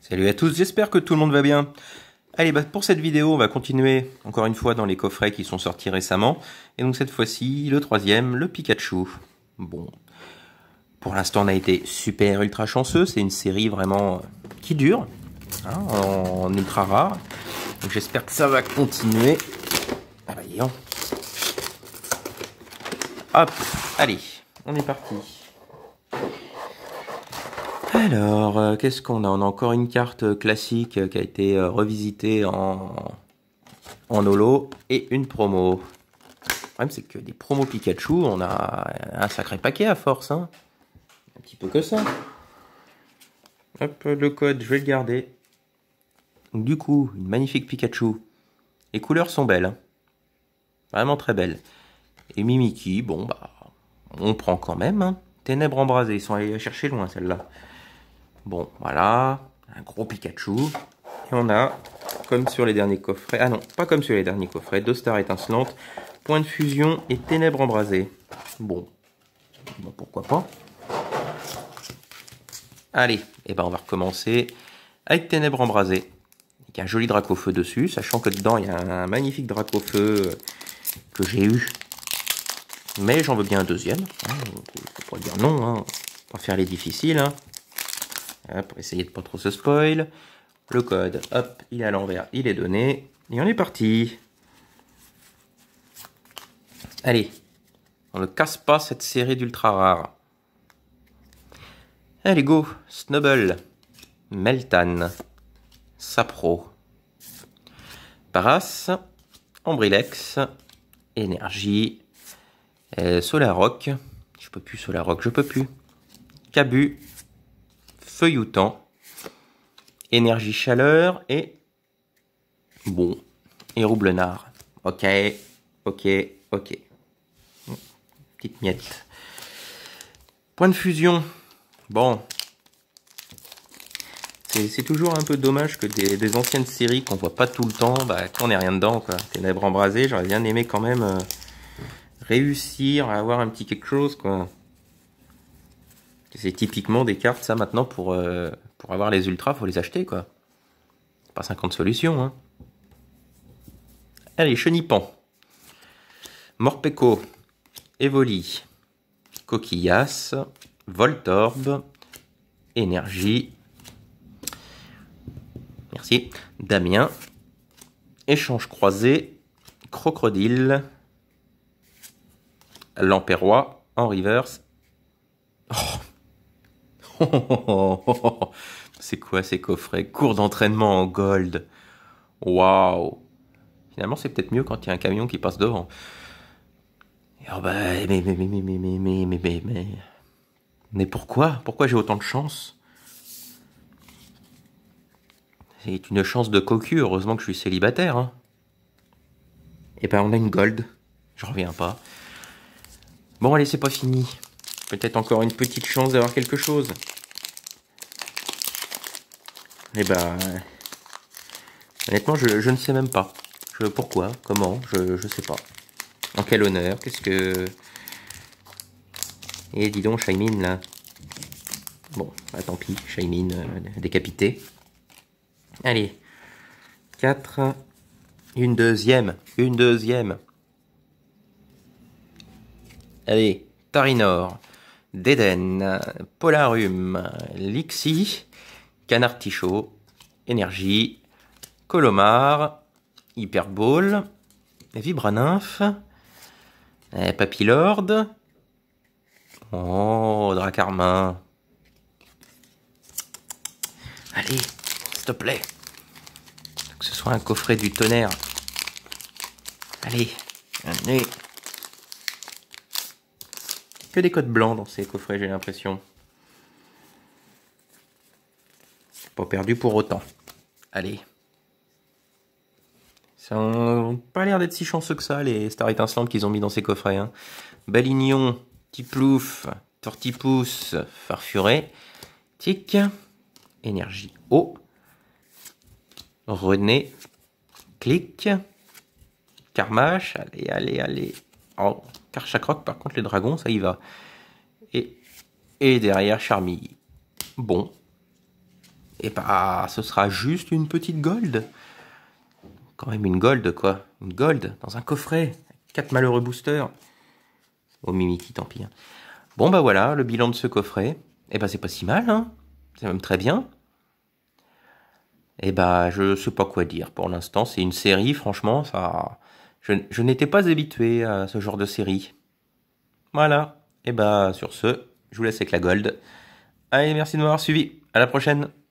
Salut à tous, j'espère que tout le monde va bien. Allez, pour cette vidéo, on va continuer encore une fois dans les coffrets qui sont sortis récemment. Et donc cette fois-ci, le troisième, le Pikachu. Bon, pour l'instant on a été super ultra chanceux, c'est une série vraiment qui dure, hein, en ultra rare. Donc j'espère que ça va continuer. Ah bah voyons. Hop, allez, on est parti. Alors, qu'est-ce qu'on a? On a encore une carte classique qui a été revisitée en holo et une promo. Le problème, c'est que des promos Pikachu, on a un sacré paquet à force. Hein. Un petit peu que ça. Hop, le code, je vais le garder. Donc, du coup, une magnifique Pikachu. Les couleurs sont belles. Hein. Vraiment très belles. Et Mimikyu, bon, bah, on prend quand même. Hein. Ténèbres embrasées, ils sont allés la chercher loin, celle-là. Bon, voilà, un gros Pikachu. Et on a, comme sur les derniers coffrets, ah non, pas comme sur les derniers coffrets, 2 stars étincelantes, point de fusion et ténèbres embrasées. Bon, pourquoi pas. Allez, et ben on va recommencer avec ténèbres embrasées. Avec un joli Dracofeu dessus, sachant que dedans il y a un magnifique Dracofeu que j'ai eu. Mais j'en veux bien un deuxième. Hein, faut pas dire non, hein. Pas faire les difficiles. Hein. Pour essayer de pas trop se spoil. Le code, hop, il est à l'envers, il est donné. Et on est parti. Allez, on ne casse pas cette série d'ultra rares. Allez, go. Snubble, Meltan, Sapro, Paras, Ambrilex, Énergie, Solaroc. Je peux plus Solaroc, je peux plus. Cabu, Feuilloutant, Énergie Chaleur et... Bon, et Roublenard. Ok, ok, ok. Petite miette. Point de fusion. Bon. C'est toujours un peu dommage que des anciennes séries qu'on voit pas tout le temps, bah, qu'on n'ait rien dedans, quoi. Ténèbres embrasées, j'aurais bien aimé quand même réussir à avoir un petit quelque chose, quoi. C'est typiquement des cartes, ça, maintenant, pour avoir les ultras, faut les acheter, quoi. C'est pas 50 solutions, hein. Allez, Chenipan. Morpeko. Evoli. Coquillas. Voltorb. Énergie. Merci. Damien. Échange croisé. Crocodile. Lamperrois. En reverse. Oh. C'est quoi ces coffrets? Cours d'entraînement en gold. Waouh. Finalement, c'est peut-être mieux quand il y a un camion qui passe devant. Oh bah, mais pourquoi? Pourquoi j'ai autant de chance? C'est une chance de cocu, heureusement que je suis célibataire. Hein. Et ben, on a une gold. Je reviens pas. Bon, allez, c'est pas fini. Peut-être encore une petite chance d'avoir quelque chose. Et ben, honnêtement, je ne sais même pas. Pourquoi? Comment? Je sais pas. En quel honneur? Qu'est-ce que... Et dis donc, Shaymin, là. Bon, bah, tant pis, Shaymin décapité. Allez. 4. Une deuxième. Une deuxième. Allez. Tarinor. Déden. Polarum. Lixie. Canartichaud. Énergie. Colomar. Hyperball. Vibranymph. Papillord. Oh, Dracarmin. Allez, s'il te plaît. Que ce soit un coffret du tonnerre. Allez, allez. Que des codes blancs dans ces coffrets, j'ai l'impression. Pas perdu pour autant. Allez. Ça n'a pas l'air d'être si chanceux que ça, les stars étincelantes qu'ils ont mis dans ces coffrets. Hein. Balignon, Tiplouf, Tortipousse, Farfuré, Tic, Énergie Eau, René, Clic, Carmache, allez, allez, allez. Oh, Karchakroc, par contre, les dragons, ça y va. Et derrière, Charmille. Bon. et bah ce sera juste une petite gold. Quand même une gold quoi. Une gold dans un coffret. 4 malheureux boosters. Oh Mimikyu, tant pis. Hein. Bon bah voilà, le bilan de ce coffret. Et bah c'est pas si mal, hein. C'est même très bien. Et bah je sais pas quoi dire pour l'instant. C'est une série, franchement, ça. Je n'étais pas habitué à ce genre de série. Voilà. Et bah sur ce, je vous laisse avec la gold. Allez, merci de m'avoir suivi. À la prochaine.